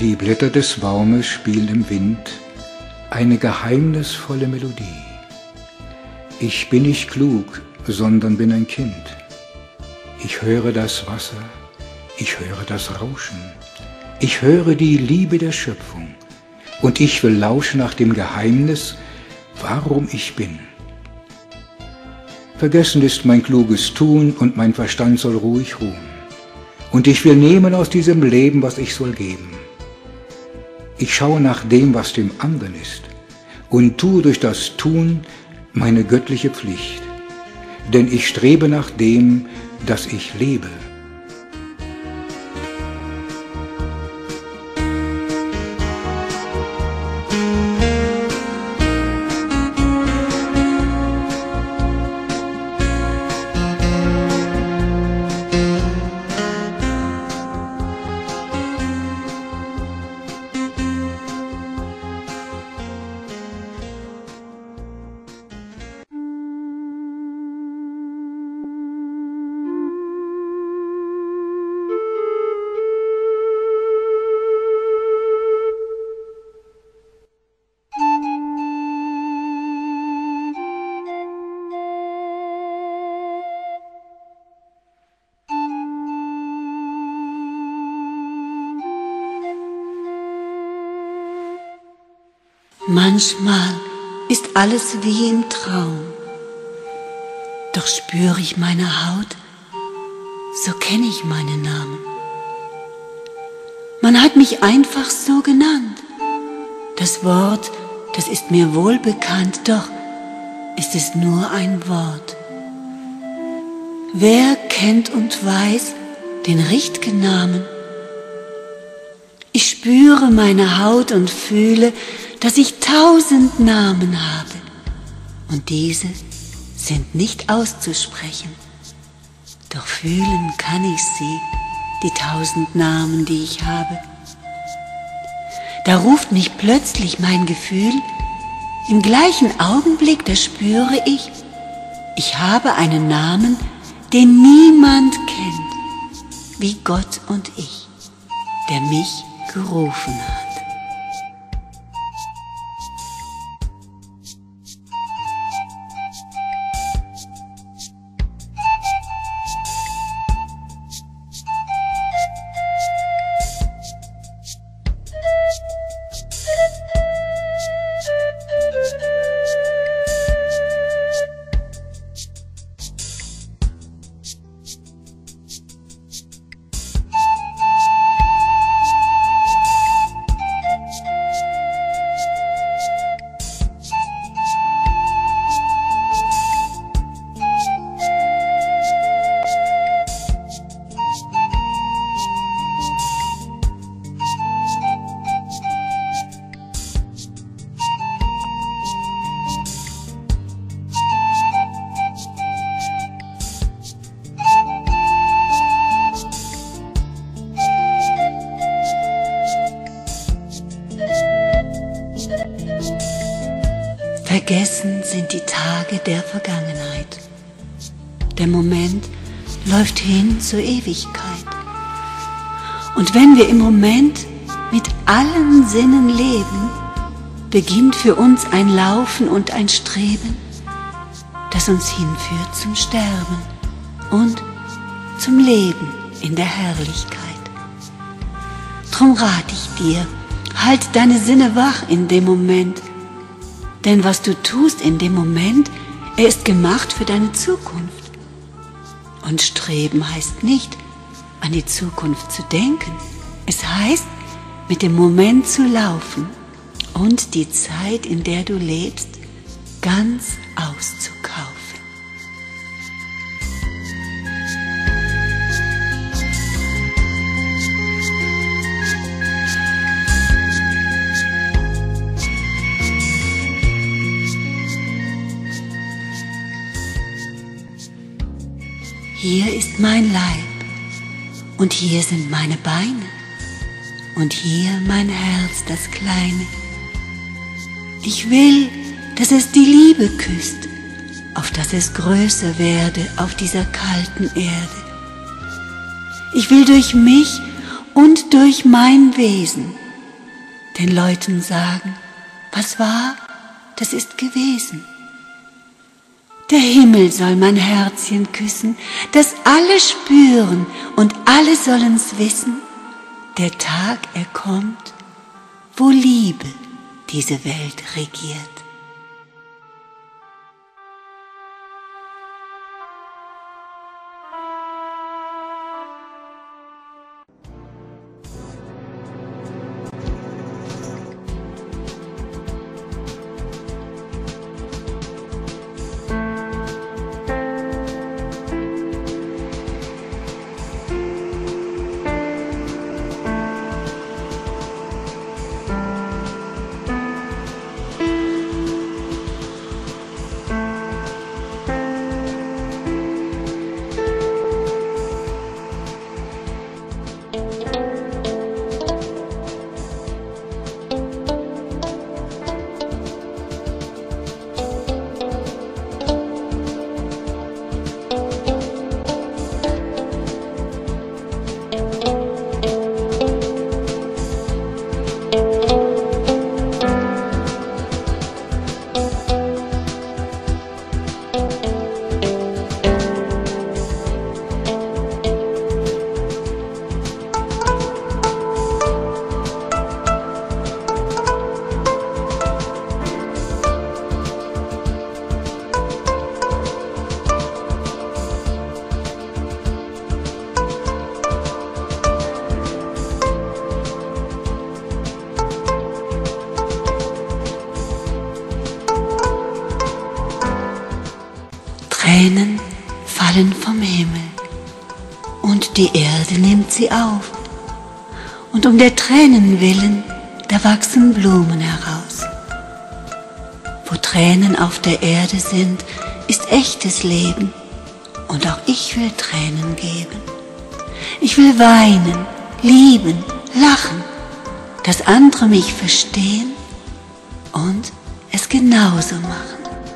Die Blätter des Baumes spielen im Wind eine geheimnisvolle Melodie. Ich bin nicht klug, sondern bin ein Kind. Ich höre das Wasser, ich höre das Rauschen, ich höre die Liebe der Schöpfung und ich will lauschen nach dem Geheimnis, warum ich bin. Vergessen ist mein kluges Tun und mein Verstand soll ruhig ruhen. Und ich will nehmen aus diesem Leben, was ich soll geben. Ich schaue nach dem, was dem anderen ist, und tue durch das Tun meine göttliche Pflicht. Denn ich strebe nach dem, dass ich lebe. Manchmal ist alles wie im Traum, doch spüre ich meine Haut, so kenne ich meinen Namen. Man hat mich einfach so genannt. Das Wort, das ist mir wohl bekannt, doch ist es nur ein Wort. Wer kennt und weiß den richtigen Namen? Ich spüre meine Haut und fühle, dass ich 1000 Namen habe, und diese sind nicht auszusprechen, doch fühlen kann ich sie, die 1000 Namen, die ich habe. Da ruft mich plötzlich mein Gefühl, im gleichen Augenblick, da spüre ich habe einen Namen, den niemand kennt, wie Gott und ich, der mich gerufen hat. Vergessen sind die Tage der Vergangenheit. Der Moment läuft hin zur Ewigkeit. Und wenn wir im Moment mit allen Sinnen leben, beginnt für uns ein Laufen und ein Streben, das uns hinführt zum Sterben und zum Leben in der Herrlichkeit. Drum rate ich dir, halt deine Sinne wach in dem Moment, denn was du tust in dem Moment, er ist gemacht für deine Zukunft. Und Streben heißt nicht, an die Zukunft zu denken. Es heißt, mit dem Moment zu laufen und die Zeit, in der du lebst, ganz auszukaufen. Hier ist mein Leib und hier sind meine Beine und hier mein Herz, das Kleine. Ich will, dass es die Liebe küsst, auf dass es größer werde auf dieser kalten Erde. Ich will durch mich und durch mein Wesen den Leuten sagen, was war, das ist gewesen. Der Himmel soll mein Herzchen küssen, dass alle spüren und alle sollen's wissen, der Tag er kommt, wo Liebe diese Welt regiert. Tränen fallen vom Himmel und die Erde nimmt sie auf. Und um der Tränen willen, da wachsen Blumen heraus. Wo Tränen auf der Erde sind, ist echtes Leben. Und auch ich will Tränen geben. Ich will weinen, lieben, lachen, dass andere mich verstehen und es genauso machen.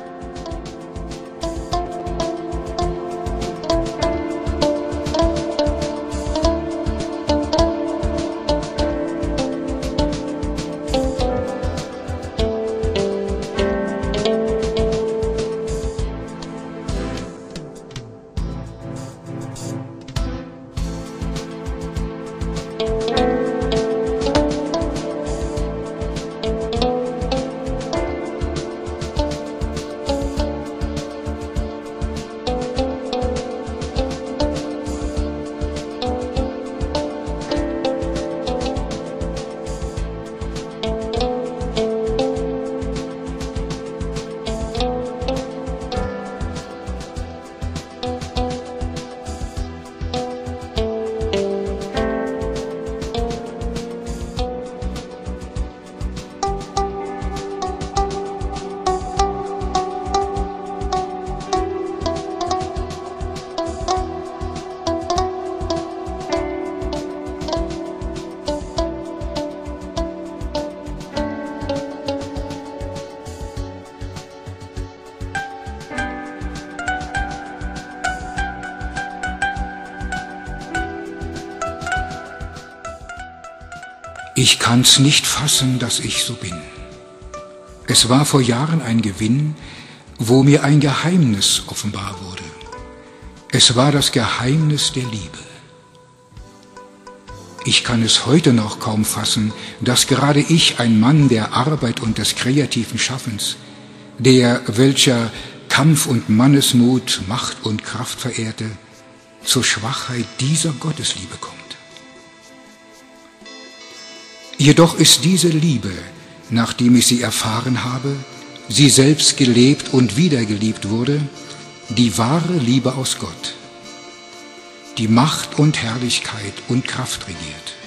Ich kann's nicht fassen, dass ich so bin. Es war vor Jahren ein Gewinn, wo mir ein Geheimnis offenbar wurde. Es war das Geheimnis der Liebe. Ich kann es heute noch kaum fassen, dass gerade ich, ein Mann der Arbeit und des kreativen Schaffens, welcher Kampf und Mannesmut, Macht und Kraft verehrte, zur Schwachheit dieser Gottesliebe kommt. Jedoch ist diese Liebe, nachdem ich sie erfahren habe, sie selbst gelebt und wiedergeliebt wurde, die wahre Liebe aus Gott, die Macht und Herrlichkeit und Kraft regiert.